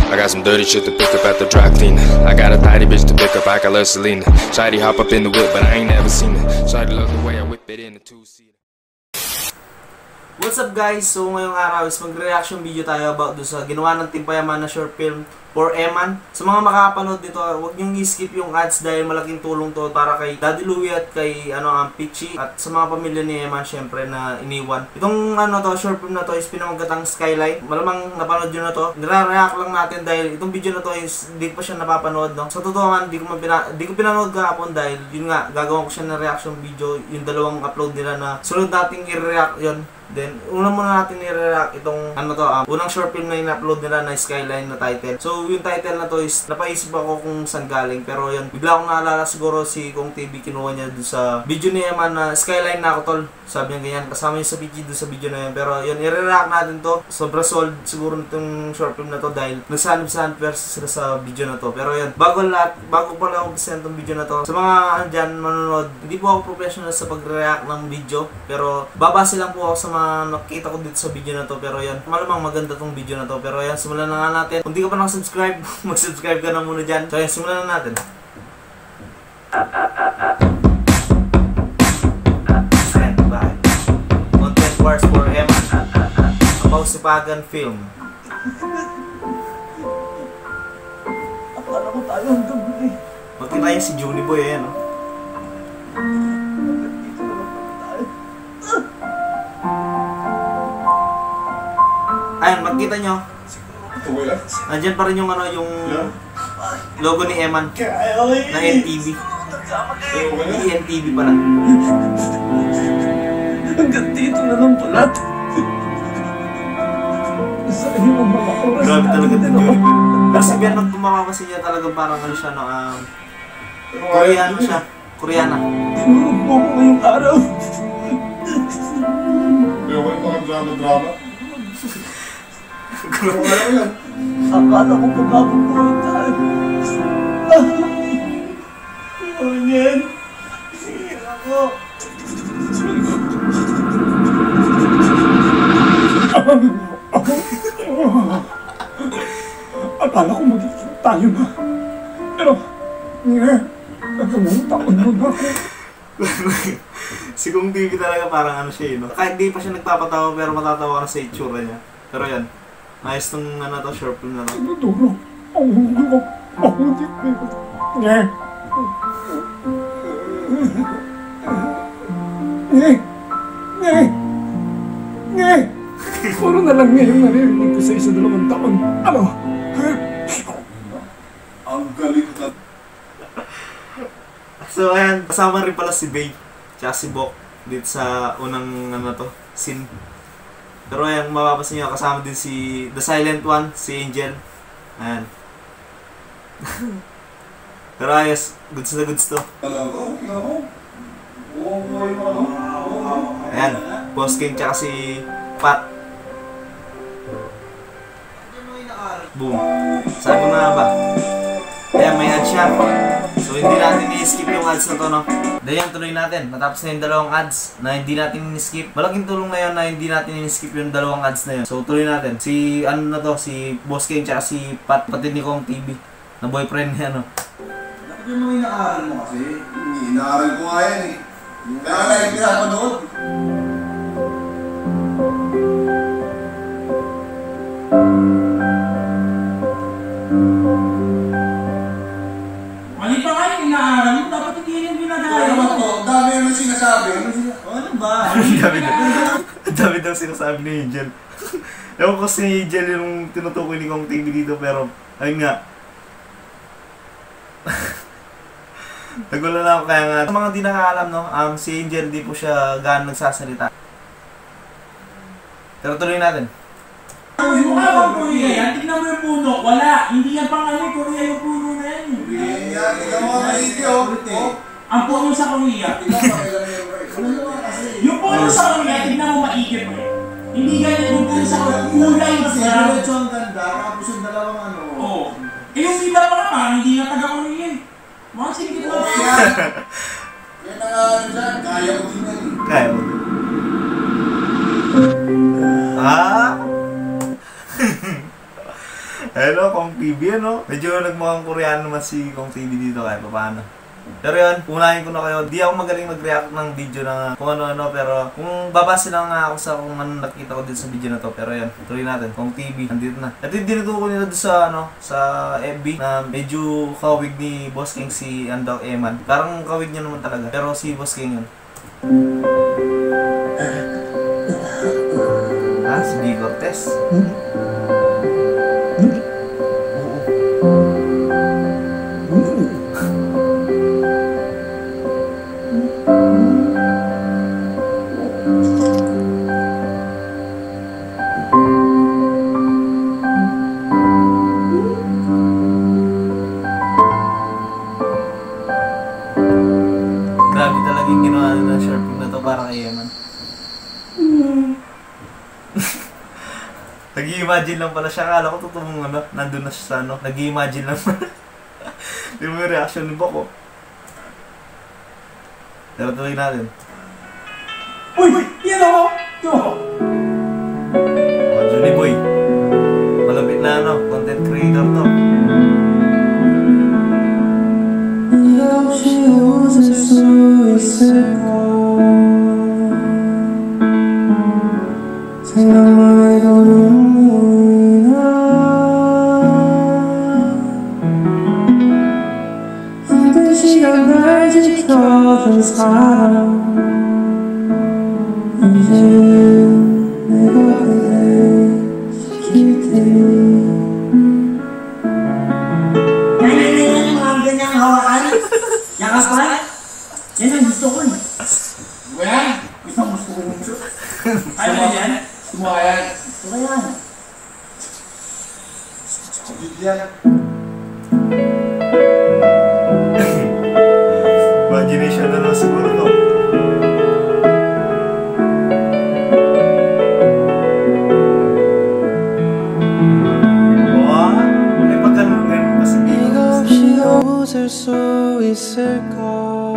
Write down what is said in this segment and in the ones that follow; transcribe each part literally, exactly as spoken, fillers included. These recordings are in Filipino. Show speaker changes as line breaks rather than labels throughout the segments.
I got some dirty shit to pick up at the dry cleaner. I got a tidy bitch to pick up, I got love Selena. Shawty hop up in the whip, but I ain't never seen it. Shawty love the way I whip it in a two-seater.
What's up guys? So ngayong araw is mag-reaction video tayo about do sa ginawa ng Team Payaman na short film for Eman. Sa mga makakapanood dito, huwag niyong i-skip yung ads dahil malaking tulong to para kay Daddy Louie at kay ano ang Pichi at sa mga pamilya ni Eman syempre na iniwan. Itong ano to, short film na to is pinamagatang Skyline. Malamang napanood nyo na to. Nire-react lang natin dahil itong video na to is hindi pa siya napapanood, no? Sa totoo man, di ko, mapina di ko pinanood kahapon dahil yun nga, gagawin ko siya na reaction video, yung dalawang upload nila na sunod nating i-react yun. Then, una muna natin i-react itong ano to, um, unang short film na in-upload nila na Skyline na title. So, yung title na to is, napaisip ako kung saan galing. Pero yun, bigla akong naalala siguro si Kong T V, kinuha niya doon sa video ni Eman na Skyline na ako tol. Sabi niya ganyan, kasama yung sa video doon sa video na yun. Pero yun, i-react natin to. Sobrang sold siguro nitong short film na to dahil nagsanib-sanib versus sila sa video na to. Pero yun, bago lahat, bago pala ako present itong video na to. Sa mga dyan manonood, hindi po ako professional sa pag-react ng video. Pero babase lang po ako sa nakita ko dito sa video na to, pero yan, malamang maganda tong video na to, pero yan, simulan na nga natin. Kung di ka pa nakasubscribe, mag-subscribe ka na muna dyan. So yan, simulan na natin. Stand by. Content Wars for Eman. About Sipagan Film.
Akala ko tayo hanggang huli.
Magkita yung si Juni Boy, ayan, no? Ayan, makikita nyo. Nandiyan pa rin yung ano, yung logo ni Eman na N T V. Hindi N T V pala.
Hanggang dito na lang pala. Saan yung mga oras?
Grabe talaga din yun. Pero si Ben, nung tumamapasin niya talaga parang ano siya, no? Um, Koreano siya. Koreana.
Tinurog mo ako ngayong araw.
Ewan ko ang drama-drama.
Akala ko pagkabubuhay tayo. Oh, yan. Sige ako. Akala ko magiging tayo na. Pero, nga, nagawang taon mo na ako.
Si Kong T V talaga parang ano siya, no? Kahit di pa siya nagpapatawa pero matatawa ka sa itsura niya. Pero yan, ayos tong ano to, short film na to.
Tinuturo ang ulo ang dibdib. Nga. Nga. Nga. Nga. Puro na lang ngayon naririnig ko sa isa dalawang taon. Ano?
Ang galing na.
So ayan, kasama rin pala si Babe, tsaka si Bok dito sa unang ano to, scene. Pero ayan, mapapasin nyo, kasama din si The Silent One, si Angel. Ayan. Pero ayos, goods na goods to. Ayan, Boss King tsaka si Pat. Boom. Sabi ko na ba? Ayan, may ads siya. So hindi natin i-skip yung ads na to, no? Dahil tuloy natin. Matapos na yung dalawang ads na hindi natin i-skip. Malaking tulong na yun na hindi natin i-skip yung dalawang ads na yun. So tuloy natin. Si ano na to, si Boss King tsaka si Pat, pati ni Kong T V na boyfriend niya, no?
Bakit yung mga inaaral mo kasi? Inaaral ko nga yan eh. Kaya nga yung pinapanood.
Mali pa kayo inaaral mo, dapat hindi yung binagalan.
Ano naman to? Dami yung sinasabi.
Ano ba?
Ang dami daw. Ang dami daw sinasabi ni Angel. Ewan ko si Angel yung tinutukoy ni Kong T V dito, pero ayun nga. Nagulo na ako kaya nga. Sa mga di nakakalam, no, um, si Angel di po siya gaano nagsasalita. Pero tuloy natin.
Yung awang Korea yan, tignan mo yung puno, wala. Hindi yan pang ano, Korea yung puno na yan.
Hindi yan. Tignan mo ang video.
Ang puno sa Korea. Yung puno sa Korea, tignan mo maigit mo. Hindi ganyan yung puno sa Korea. Kulay siya.
Diretso ang ganda. Tapos yung dalawang ano.
Oo. Eh yung iba pa naman, hindi nga taga-Korea eh. Mga sige na lang.
Kaya na nga dyan, kaya mo din yan.
Kaya mo. Ah? Hello, Kong T V, ano? Medyo nagmukhang Koreano naman si Kong T V dito kahit paano. Pero yun, unahin ko na kayo. Di ako magaling mag-react ng video na kung ano-ano, pero kung babase lang nga ako sa kung ano nakita ko dito sa video na to. Pero yun, tuloy natin. Kong T V, nandito na. At yung dinutuko ko nila doon sa, ano, sa F B na medyo kawig ni Boss King si Andaw Eman. Parang kawig niya naman talaga. Pero si Boss King yun. Ah, si G. Cortez. Grabe talaga yung ginawa ng short film na to para kay Eman. Nag-i-imagine lang pala siya. Akala ko totoong ano, nandun na siya sa ano. Nag-i-imagine lang pala. Hindi mo yung reaction ni Boko. Pero tuloy natin.
Uy! Yan ako! Yan ako!
Oh, Johnny Boy. Malapit na ano, content creator to.
역시 웃을 수 있을까 생각만 해도 눈물이 나 힘든 시간 날 지켜준 사람 이제는 내가 그댈 지킬 테니
Yang apa? Yan ang gusto ko eh.
Yan!
Isang gusto ko nito.
Ano yan? Semua yan.
Gusto ko yan.
Yan.
Imagination na lang siguro to. Wow! May pagkanugan pa si
네가 없이 웃을 수 있을까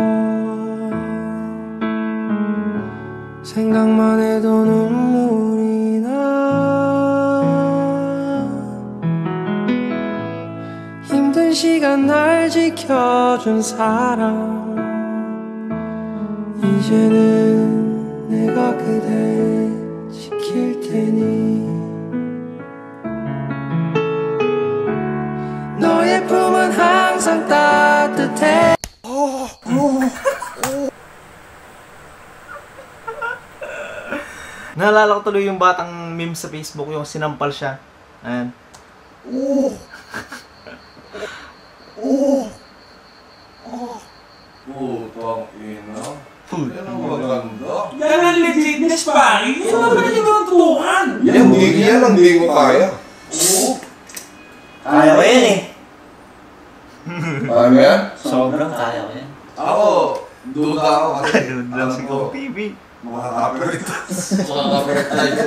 생각만 해도 눈물이 나 힘든 시간 날 지켜준 사람 이제는 내가 그댈 지킬 테니 너의 품은 항상 따뜻해.
Naalala ko tuloy yung batang meme sa Facebook, yung sinampal siya. Ayan.
Oo! Oo! Putang ina. Yan ang maganda.
Yan ang legitness, pare! Yan ang naman yung tinutukan!
Yan, hindi yan ang hindi ko kaya. Oo.
Kaya ko yan eh.
Kaya mo yan?
Sobrang kaya ko yan.
Ako, duda ako kasi.
Ayun lang si Kong T V.
Makaka-copyright. Makaka-copyright tayo.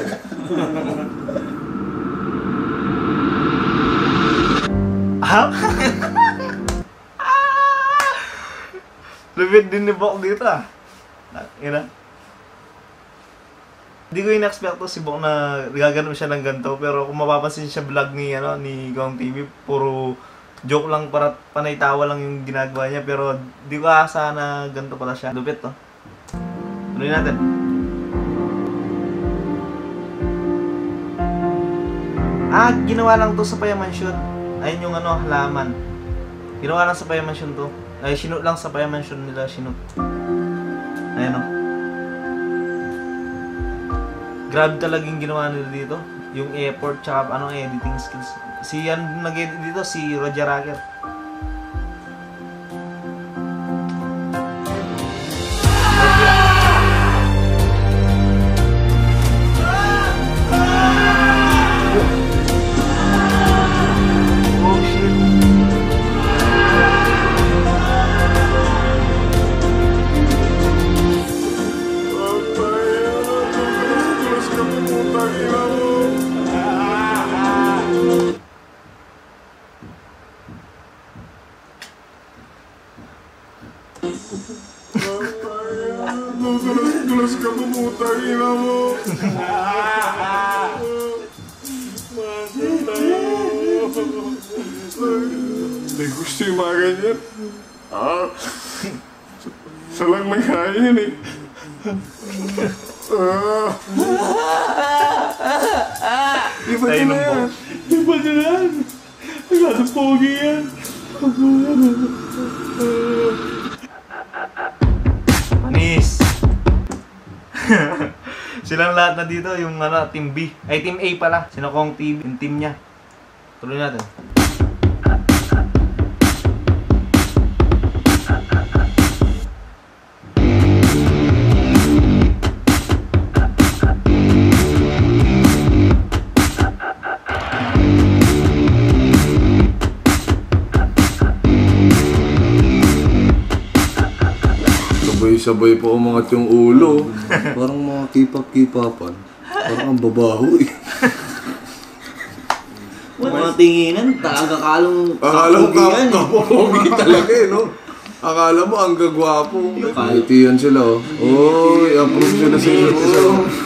Ah? Lupit din ni Bok dito ah. Ina. Hindi ko in-expect to si Bok na gagano siya ng ganito, pero kung mapapansin siya vlog ni ano ni Kong T V, puro joke lang, para panay tawa lang yung ginagawa niya, pero di ko asa na ganito pala siya. Lupit to. Tuloy natin. Ah, ginawa lang to sa Paya Mansion. Ayun yung ano, halaman. Ginawa lang sa Paya Mansion to. Ay, sinut lang sa Paya Mansion nila, sinut. Ayun o. Grabe talagang ginawa nila dito. Yung effort, tsaka ano, editing skills. Si yan nag-edit dito, si Roger Racker.
Dulas ka pumutang ina mo.
Hindi gusto yung mga ganyan. Ah, sa lang may kaya yan eh. Ah. Iba
Tayo
nyo na
ng
yan. Iba nyo na yan. Masyadong pogi yan.
Panis! Silang lahat na dito, yung ano, Team B. Ay, Team A pala. Sino kong team, yung team niya. Tuloy natin.
Sabay-sabay pa umangat yung ulo. Parang mga K-pop-K-popan. Parang ang babaho eh.
Mga tinginan, talaga kalong
Akala mo
kapugian, eh.
kapogi talaga eh, no? Akala mo ang gagwapo. Ngiti yan sila, oh. Oy, approve nyo na sa isa't isa.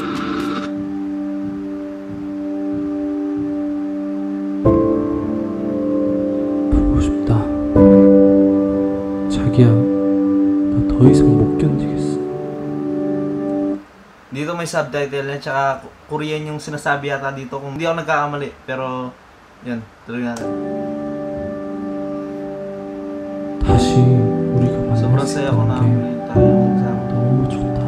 보고 싶다. 자기야, 나 더 이상 못 견디겠어.
Dito may subtitle na, tsaka Korean yung sinasabi yata dito kung hindi ako nagkakamali. Pero, yan, tuloy natin.
다시 우리가
Sobrang
만날 수
saya ko na
있다는 게
ulit tayo magsama.
너무 좋다.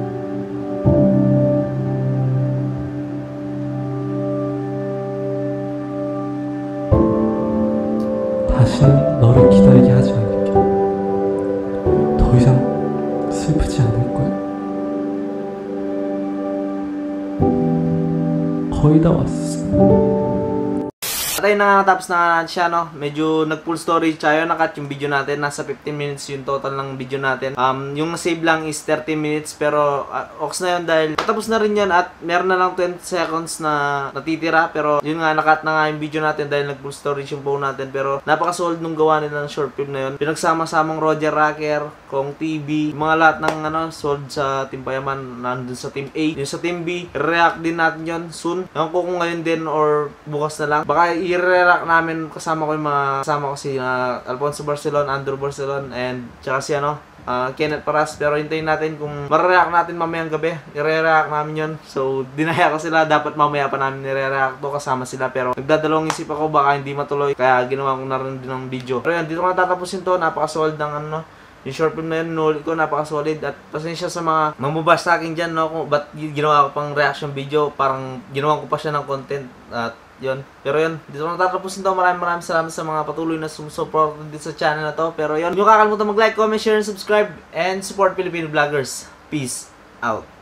다시는 너를 기다리게 하지 않을게. 더 이상 슬프지 않을 거야. 거의 다 왔어.
At ayun na nga, natapos na nga natin siya, no? Medyo nag-full storage tayo, nakat yung video natin. Nasa fifteen minutes yung total ng video natin. Um, yung na-save lang is thirty minutes, pero uh, ox na yun dahil tapos na rin yun at meron na lang twenty seconds na natitira. Pero yun nga, nakat na nga yung video natin dahil nag-full storage yung phone natin. Pero napaka-solid nung gawa nila ng short film na yun. Pinagsama-samang Roger Racker, Kong T V, mga lahat ng ano, sold sa Team Payaman, nandun sa Team A. Yung sa Team B, react din natin yun soon. Ewan ko kung ngayon din or bukas na lang. Baka i-react namin kasama ko yung mga kasama ko si uh, Alfonso Barcelon, Andrew Barcelon, and tsaka si ano, uh, Kenneth Paras. Pero hintayin natin kung ma-react natin mamayang gabi. I-react namin yun. So, dinaya ko sila. Dapat mamaya pa namin i-react to kasama sila. Pero nagdadalawang isip ako baka hindi matuloy. Kaya ginawa ko na rin din ng video. Pero yun, dito ko natatapusin to. Napaka-solid ng ano, yung short film na yun, nulit ko, napaka-solid. At pasensya sa mga mamubas sa akin dyan, no, kung ba't ginawa ko pang reaction video. Parang ginawa ko pa siya ng content. At yun. Pero yun, dito na tatapusin to. Maraming maraming salamat sa mga patuloy na sumusupport dito sa channel na to. Pero yun, huwag niyo kakalimutan mag-like, comment, share, and subscribe. And support Filipino vloggers. Peace out.